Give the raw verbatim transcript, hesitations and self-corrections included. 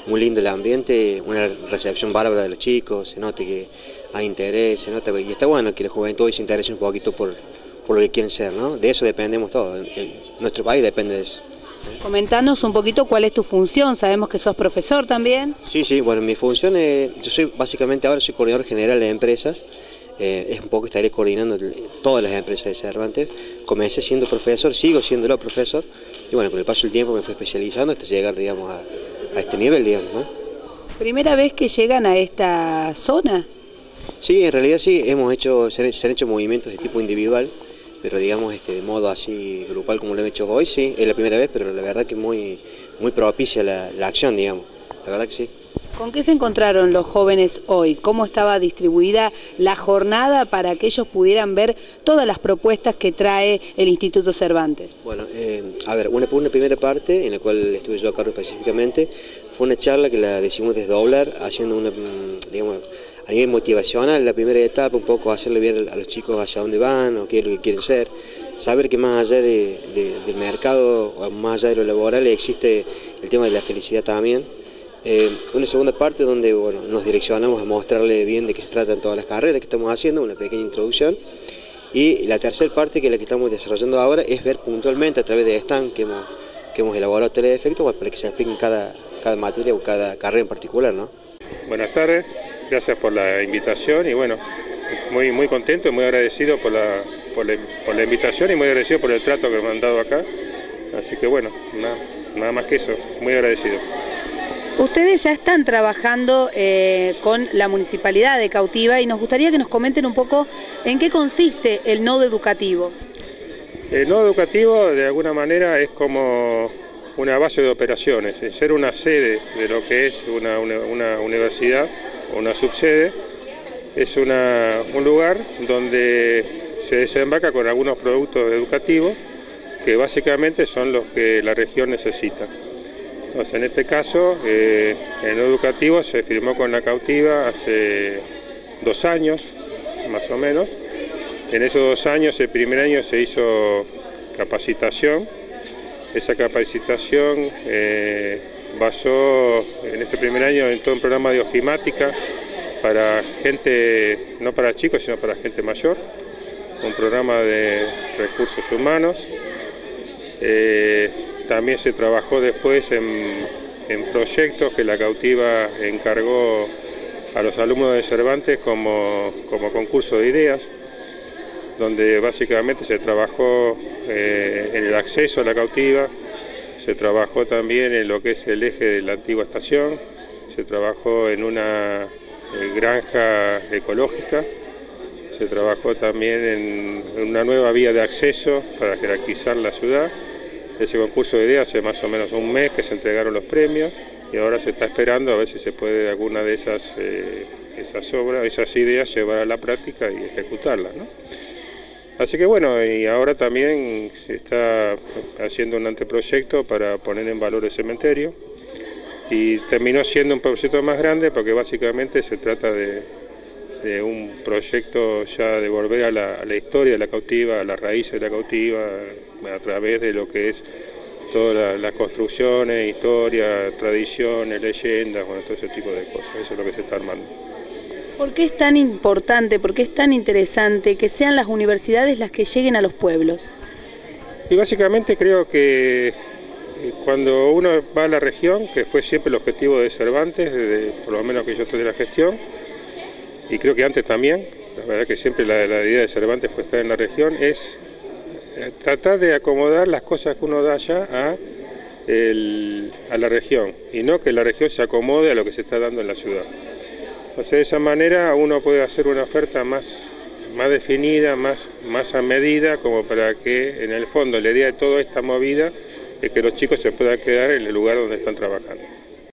muy lindo el ambiente, una recepción bárbara de los chicos, se nota que hay interés, se nota, y está bueno que la juventud hoy se interese un poquito por, por lo que quieren ser, ¿no? De eso dependemos todos, en nuestro país depende de eso. Comentanos un poquito cuál es tu función, sabemos que sos profesor también. Sí, sí, bueno, mi función es, yo soy básicamente ahora soy coordinador general de empresas, eh, es un poco estaré coordinando todas las empresas de Cervantes. Comencé siendo profesor, sigo siéndolo profesor, y bueno, con el paso del tiempo me fui especializando hasta llegar, digamos, a, a este nivel, digamos, ¿no? ¿Primera vez que llegan a esta zona? Sí, en realidad sí, hemos hecho, se han, se han hecho movimientos de tipo individual, pero digamos este, de modo así grupal como lo hemos hecho hoy, sí, es la primera vez, pero la verdad que es muy, muy propicia la, la acción, digamos, la verdad que sí. ¿Con qué se encontraron los jóvenes hoy? ¿Cómo estaba distribuida la jornada para que ellos pudieran ver todas las propuestas que trae el Instituto Cervantes? Bueno, eh, a ver, una, una primera parte en la cual estuve yo a cargo específicamente, fue una charla que la decidimos desdoblar, haciendo una, digamos, a nivel motivacional, la primera etapa, un poco hacerle ver a los chicos hacia dónde van o qué es lo que quieren ser, saber que más allá de, de, del mercado o más allá de lo laboral existe el tema de la felicidad también. Eh, una segunda parte donde bueno, nos direccionamos a mostrarle bien de qué se tratan todas las carreras que estamos haciendo, una pequeña introducción. Y la tercera parte, que es la que estamos desarrollando ahora, es ver puntualmente a través de stand que hemos, que hemos elaborado tele de efectos para que se expliquen cada, cada materia o cada carrera en particular, ¿no? Buenas tardes, gracias por la invitación y bueno, muy, muy contento y muy agradecido por la, por, la, por la invitación y muy agradecido por el trato que me han dado acá. Así que bueno, nada, nada más que eso, muy agradecido. Ustedes ya están trabajando eh, con la Municipalidad de Cautiva y nos gustaría que nos comenten un poco en qué consiste el nodo educativo. El nodo educativo de alguna manera es como una base de operaciones, es ser una sede de lo que es una, una, una universidad o una subsede, es una, un lugar donde se desembarca con algunos productos educativos que básicamente son los que la región necesita. Entonces, en este caso, eh, el nodo educativo se firmó con la Cautiva hace dos años, más o menos. En esos dos años, el primer año se hizo capacitación. Esa capacitación eh, basó en este primer año en todo un programa de ofimática para gente, no para chicos, sino para gente mayor. Un programa de recursos humanos. Eh, También se trabajó después en, en proyectos que la Cautiva encargó a los alumnos de Cervantes como, como concurso de ideas, donde básicamente se trabajó eh, en el acceso a la Cautiva, se trabajó también en lo que es el eje de la antigua estación, se trabajó en una eh, granja ecológica, se trabajó también en, en una nueva vía de acceso para jerarquizar la ciudad. Ese concurso de ideas hace más o menos un mes que se entregaron los premios y ahora se está esperando a ver si se puede alguna de esas, eh, esas obras, esas ideas llevar a la práctica y ejecutarlas, ¿no? Así que bueno, y ahora también se está haciendo un anteproyecto para poner en valor el cementerio y terminó siendo un proyecto más grande porque básicamente se trata de, de un proyecto ya de volver a la, a la historia de la Cautiva, a las raíces de la Cautiva, a través de lo que es todas las construcciones, historia, tradiciones, leyendas, bueno, todo ese tipo de cosas. Eso es lo que se está armando. ¿Por qué es tan importante, por qué es tan interesante que sean las universidades las que lleguen a los pueblos? Y básicamente creo que cuando uno va a la región, que fue siempre el objetivo de Cervantes, desde, por lo menos que yo estoy de la gestión, y creo que antes también, la verdad que siempre la, la idea de Cervantes fue estar en la región, es tratar de acomodar las cosas que uno da allá a, el, a la región y no que la región se acomode a lo que se está dando en la ciudad. Entonces de esa manera uno puede hacer una oferta más, más definida, más, más a medida, como para que en el fondo la idea de toda esta movida es que los chicos se puedan quedar en el lugar donde están trabajando.